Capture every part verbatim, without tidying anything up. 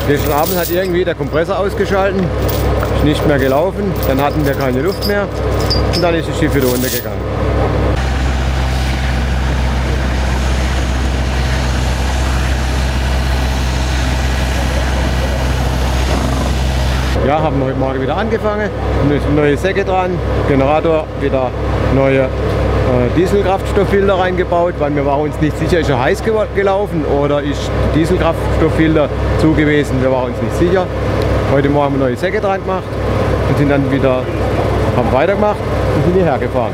Gestern Abend hat irgendwie der Kompressor ausgeschalten, ist nicht mehr gelaufen, dann hatten wir keine Luft mehr und dann ist das Schiff wieder runtergegangen. Ja, haben wir heute Morgen wieder angefangen, neue Säcke dran, Generator, wieder neue äh, Dieselkraftstofffilter reingebaut, weil wir waren uns nicht sicher, ist er heiß gelaufen oder ist Dieselkraftstofffilter zu gewesen, wir waren uns nicht sicher. Heute Morgen haben wir neue Säcke dran gemacht und sind dann wieder, haben weitergemacht und sind hierher gefahren.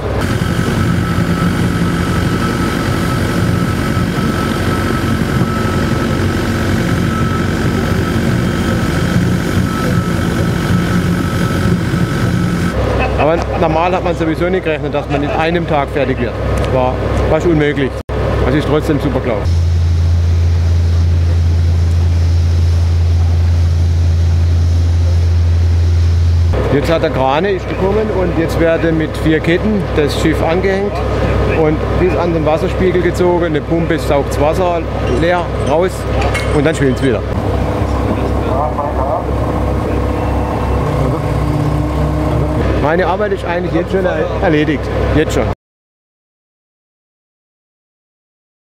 Aber normal hat man sowieso nicht gerechnet, dass man in einem Tag fertig wird. Das war fast unmöglich. Das ist trotzdem super gelaufen. Jetzt hat der Krane ist gekommen und jetzt werde mit vier Ketten das Schiff angehängt und bis an den Wasserspiegel gezogen. Eine Pumpe saugt das Wasser leer raus und dann schwimmt es wieder. Meine Arbeit ist eigentlich jetzt schon erledigt. Jetzt schon.